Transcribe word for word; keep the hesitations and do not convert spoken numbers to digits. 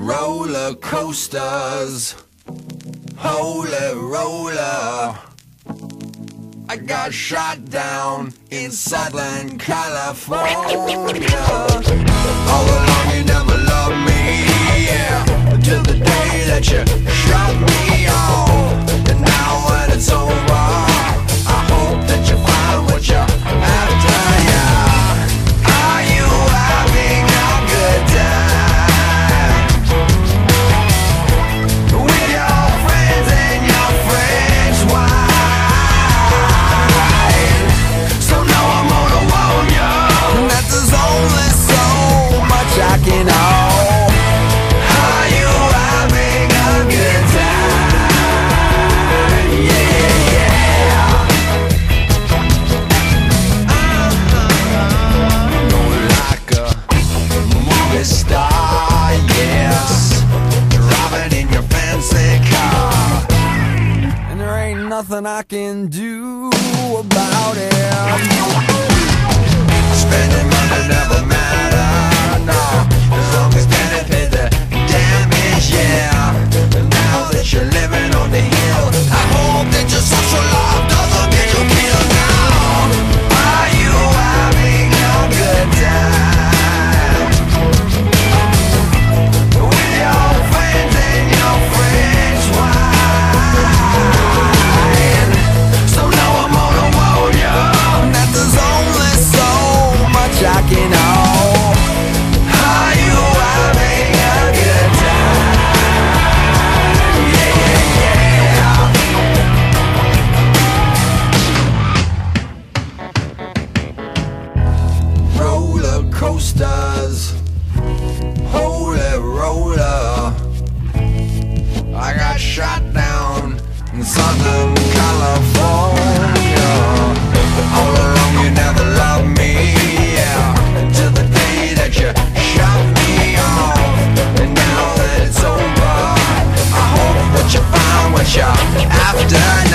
roller coasters, holy roller. I got shot down in Southern California. All along you never loved me, yeah, until the day that you shot me off. And now when it's over, I hope that you find what you're after, yeah. Are you having a good time with your friends and your friends' wives? So now I'm gonna warn you that there's only so much I can hold. Are you having a good time? Yeah, yeah. Like a movie star, yes, driving in your fancy car, and there ain't nothing I can do about it. Spending money never matter, no, as long as Daddy paid the damage, yeah. And now that you're living on the hill, I hope that your social life doesn't get you killed now. Are you having a good time with your friends and your friends' wives? So now I'm gonna warn you that there's only so much I can hold. Are you having a good time? Yeah, yeah, yeah. Roller coasters, holy roller. I got shot down in Southern California. All along you never loved me, yeah, until the day that you shot me off. And now that it's over, I hope that you find what you're after.